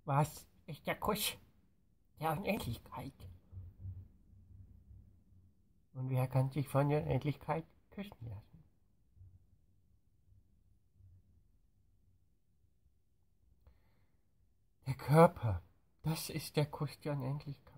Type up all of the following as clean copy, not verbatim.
Was ist der Kuss der Unendlichkeit? Und wer kann sich von der Unendlichkeit küssen lassen? Der Körper, das ist der Kuss der Unendlichkeit.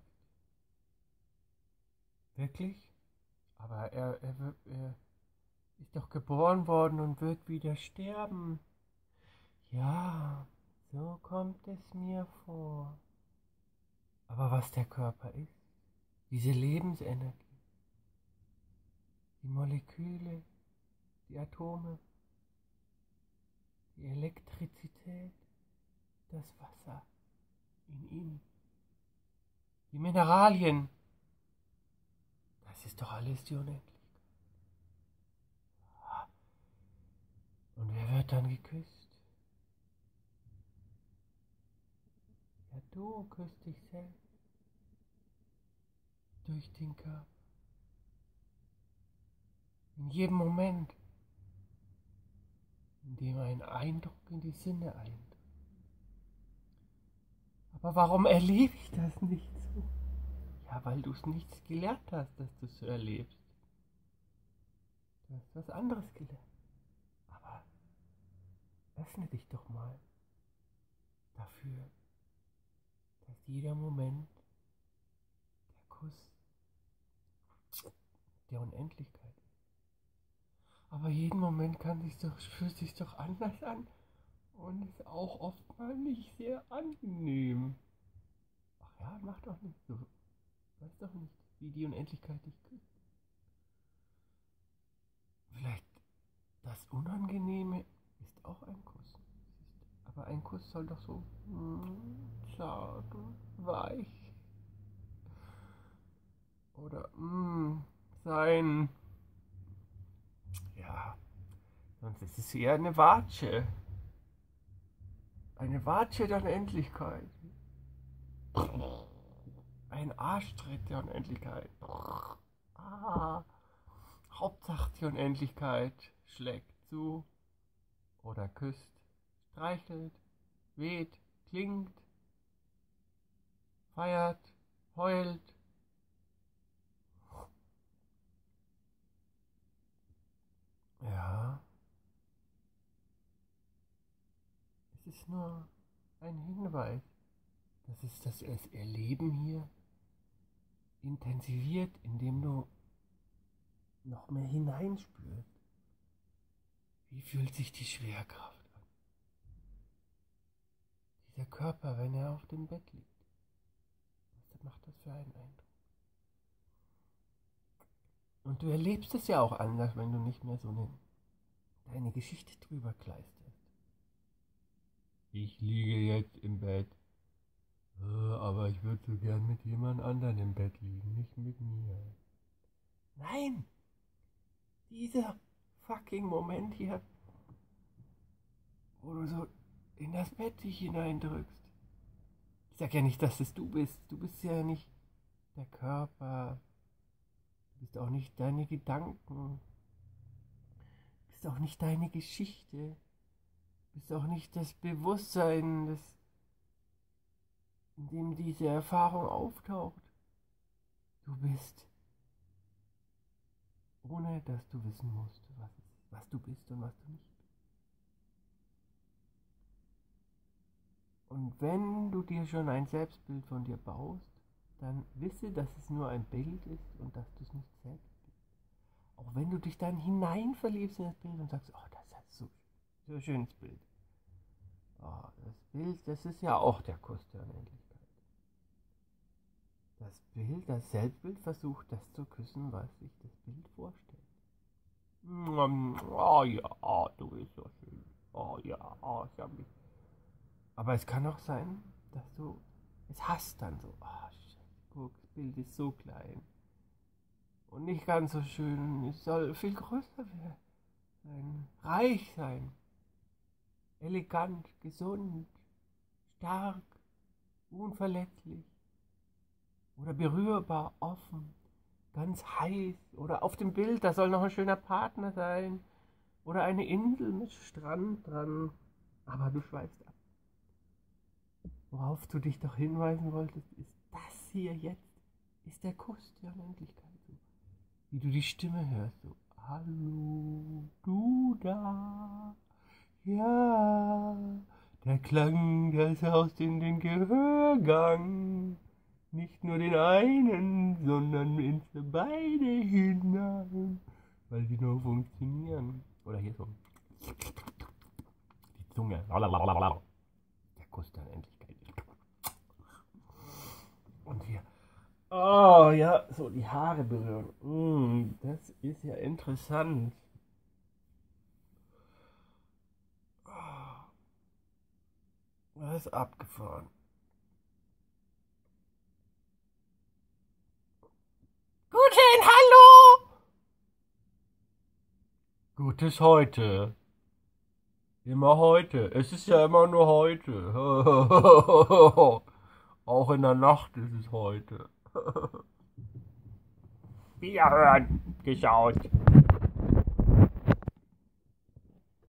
Wirklich? Aber er ist doch geboren worden und wird wieder sterben. Ja, so kommt es mir vor. Aber was der Körper ist, diese Lebensenergie, die Moleküle, die Atome, die Elektrizität, das Wasser in ihm, die Mineralien, das ist doch alles die Unendlichkeit. Und wer wird dann geküsst? Ja, du küsst dich selbst durch den Körper. In jedem Moment, in dem ein Eindruck in die Sinne eindringt. Aber warum erlebe ich das nicht so? Ja, weil du es nicht gelernt hast, dass du es so erlebst. Du hast was anderes gelernt. Aber öffne dich doch mal dafür, dass jeder Moment der Kuss der Unendlichkeit ist. Aber jeden Moment fühlt sich doch anders an und ist auch oft mal nicht sehr angenehm. Ach ja, mach doch nicht so. Weißt doch nicht, wie die Unendlichkeit dich küsst. Vielleicht das Unangenehme ist auch ein Kuss. Aber ein Kuss soll doch so zart und weich oder sein. Ja, sonst ist es eher eine Watsche. Eine Watsche der Unendlichkeit. Ein Arschtritt der Unendlichkeit. Ah, Hauptsache die Unendlichkeit schlägt zu oder küsst, streichelt, weht, klingt, feiert, heult. Ja, es ist nur ein Hinweis, dass es das Erleben hier intensiviert, indem du noch mehr hineinspürst. Wie fühlt sich die Schwerkraft an? Dieser Körper, wenn er auf dem Bett liegt. Was macht das für einen Eindruck? Und du erlebst es ja auch anders, wenn du nicht mehr so deine Geschichte drüber kleisterst. Ich liege jetzt im Bett. Aber ich würde so gern mit jemand anderem im Bett liegen, nicht mit mir. Nein! Dieser fucking Moment hier, wo du so in das Bett dich hineindrückst. Ich sag ja nicht, dass es du bist. Du bist ja nicht der Körper. Du bist auch nicht deine Gedanken. Du bist auch nicht deine Geschichte. Du bist auch nicht das Bewusstsein, in dem diese Erfahrung auftaucht. Du bist, ohne dass du wissen musst, was du bist und was du nicht bist. Und wenn du dir schon ein Selbstbild von dir baust, dann wisse, dass es nur ein Bild ist und dass du es nicht selbst bist. Auch wenn du dich dann hineinverliebst in das Bild und sagst, oh, das ist so ein schönes Bild. Oh, das Bild, das ist ja auch der Kuss der Unendlichkeit. Das Bild, das Selbstbild versucht das zu küssen, was sich das Bild vorstellt. Oh ja, oh, du bist so schön. Oh ja, oh, ich hab mich. Aber es kann auch sein, dass du es hast dann so. Oh, guck, das Bild ist so klein. Und nicht ganz so schön. Es soll viel größer sein. Reich sein. Elegant, gesund, stark, unverletzlich. Oder berührbar, offen, ganz heiß. Oder auf dem Bild, da soll noch ein schöner Partner sein. Oder eine Insel mit Strand dran. Aber du schweifst ab. worauf du dich doch hinweisen wolltest, ist das hier jetzt, ist der Kuss der Unendlichkeit. So, wie du die Stimme hörst, so, hallo, du da, ja, der Klang, der saust in den Gehörgang, nicht nur den einen, sondern ins beide hinein, weil die nur funktionieren. Oder hier so, die Zunge, der Kuss der Unendlichkeit. Und hier, oh ja, so die Haare berühren. Das ist ja interessant. Das ist abgefahren. Guten Hallo! Gutes heute. Immer heute. Es ist ja immer nur heute. Auch in der Nacht ist es heute. Wiederhören. Geschaut.